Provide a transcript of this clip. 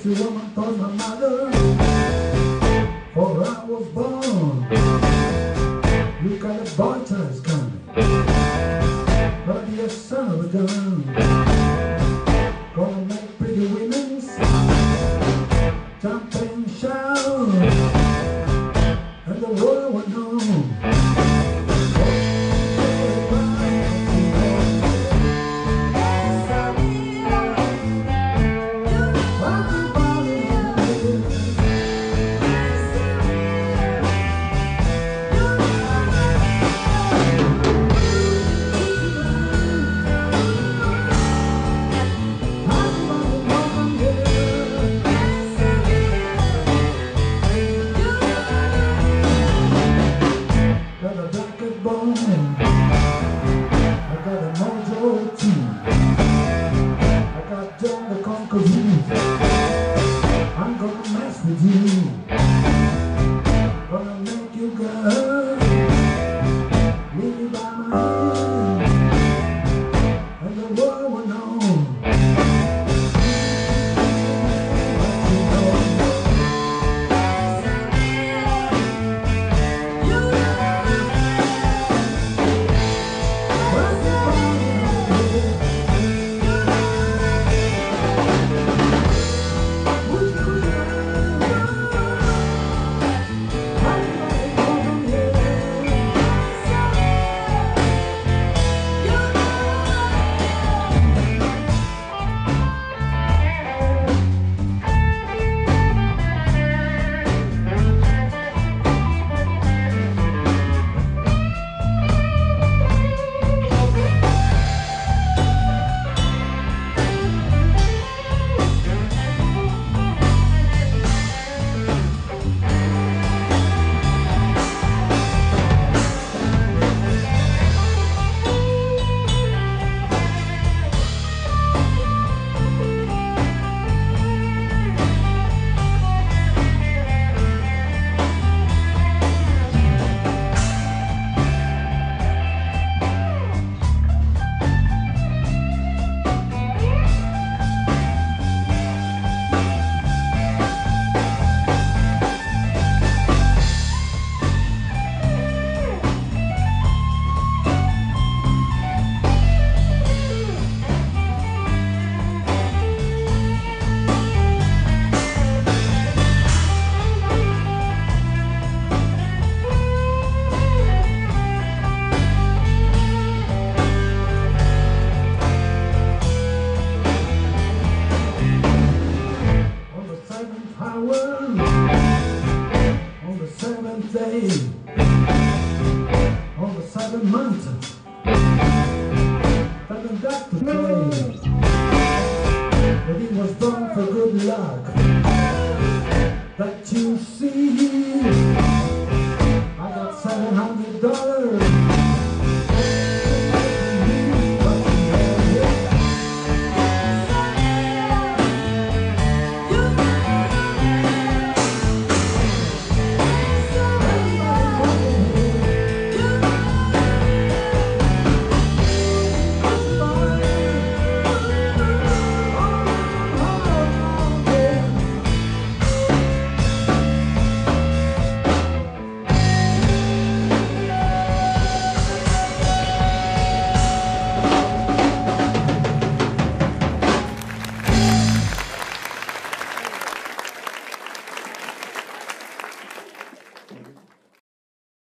sexy woman told my mother, for I was born. You got a boy child coming, but you're a son of a gun. Gonna make pretty women jump and shout, and the world will know. I'm gonna mess with you, gonna make you girl leave you by my hand, and the world will know what you know. On the seventh day, on the seventh month, seven doctor say that he was born for good luck. That you see.